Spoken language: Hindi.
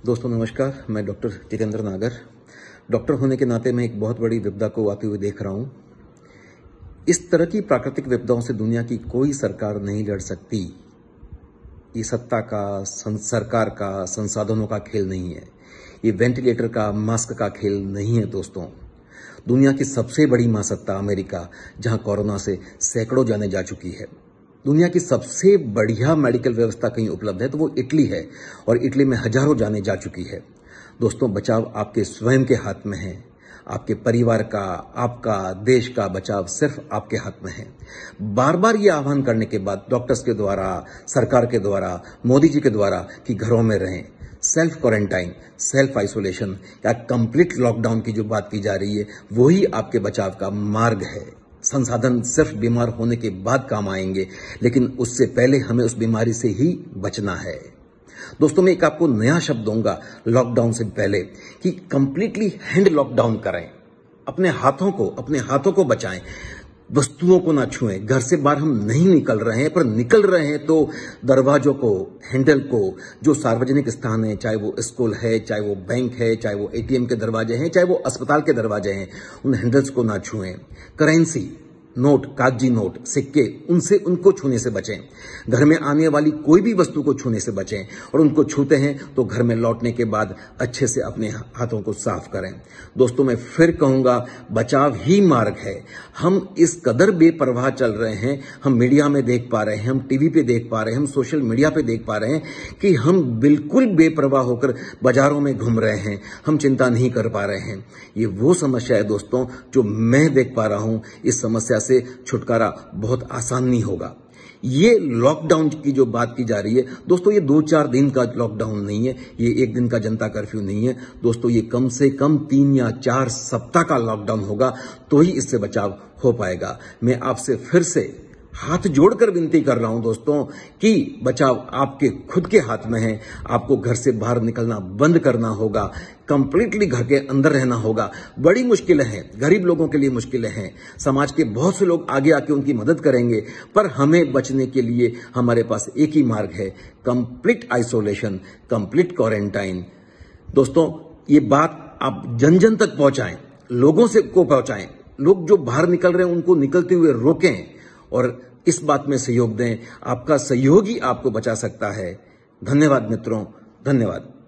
दोस्तों नमस्कार, मैं डॉक्टर जितेंद्र नागर। डॉक्टर होने के नाते मैं एक बहुत बड़ी विपदा को आते हुए देख रहा हूं। इस तरह की प्राकृतिक विपदाओं से दुनिया की कोई सरकार नहीं लड़ सकती। ये सत्ता का, सरकार का, संसाधनों का खेल नहीं है। ये वेंटिलेटर का, मास्क का खेल नहीं है दोस्तों। दुनिया की सबसे बड़ी महासत्ता अमेरिका, जहां कोरोना से सैकड़ों जानें जा चुकी है। दुनिया की सबसे बढ़िया मेडिकल व्यवस्था कहीं उपलब्ध है तो वो इटली है, और इटली में हजारों जानें जा चुकी है। दोस्तों, बचाव आपके स्वयं के हाथ में है। आपके परिवार का, आपका, देश का बचाव सिर्फ आपके हाथ में है। बार बार ये आह्वान करने के बाद डॉक्टर्स के द्वारा, सरकार के द्वारा, मोदी जी के द्वारा कि घरों में रहें, सेल्फ क्वारंटाइन, सेल्फ आइसोलेशन या कंप्लीट लॉकडाउन की जो बात की जा रही है, वही आपके बचाव का मार्ग है। संसाधन सिर्फ बीमार होने के बाद काम आएंगे, लेकिन उससे पहले हमें उस बीमारी से ही बचना है। दोस्तों, मैं एक आपको नया शब्द दूंगा लॉकडाउन से पहले कि कंप्लीटली हैंड लॉकडाउन करें। अपने हाथों को बचाएं, वस्तुओं को ना छुएं। घर से बाहर हम नहीं निकल रहे हैं, पर निकल रहे हैं तो दरवाजों को, हैंडल को, जो सार्वजनिक स्थान है, चाहे वो स्कूल है, चाहे वो बैंक है, चाहे वो एटीएम के दरवाजे हैं, चाहे वो अस्पताल के दरवाजे हैं, उन हैंडल्स को ना छुएं। करेंसी, नोट, कागजी नोट, सिक्के, उनको छूने से बचें। घर में आने वाली कोई भी वस्तु को छूने से बचें, और उनको छूते हैं तो घर में लौटने के बाद अच्छे से अपने हाथों को साफ करें। दोस्तों, मैं फिर कहूंगा, बचाव ही मार्ग है। हम इस कदर बेपरवाह चल रहे हैं, हम मीडिया में देख पा रहे हैं, हम टीवी पे देख पा रहे हैं, हम सोशल मीडिया पे देख पा रहे हैं कि हम बिल्कुल बेपरवाह होकर बाजारों में घूम रहे हैं। हम चिंता नहीं कर पा रहे हैं। ये वो समस्या है दोस्तों जो मैं देख पा रहा हूं। इस समस्या से छुटकारा बहुत आसान नहीं होगा। ये लॉकडाउन की जो बात की जा रही है दोस्तों, ये 2-4 दिन का लॉकडाउन नहीं है, ये 1 दिन का जनता कर्फ्यू नहीं है दोस्तों। ये कम से कम 3 या 4 सप्ताह का लॉकडाउन होगा, तो ही इससे बचाव हो पाएगा। मैं आपसे फिर से हाथ जोड़कर विनती कर रहा हूं दोस्तों कि बचाव आपके खुद के हाथ में है। आपको घर से बाहर निकलना बंद करना होगा, कंप्लीटली घर के अंदर रहना होगा। बड़ी मुश्किलें हैं, गरीब लोगों के लिए मुश्किलें हैं। समाज के बहुत से लोग आगे आके उनकी मदद करेंगे, पर हमें बचने के लिए हमारे पास एक ही मार्ग है, कंप्लीट आइसोलेशन, कंप्लीट क्वारंटाइन। दोस्तों, ये बात आप जन जन तक पहुंचाएं, लोगों से को पहुंचाएं। लोग जो बाहर निकल रहे हैं उनको निकलते हुए रोकें, और इस बात में सहयोग दें। आपका सहयोग ही आपको बचा सकता है। धन्यवाद मित्रों, धन्यवाद।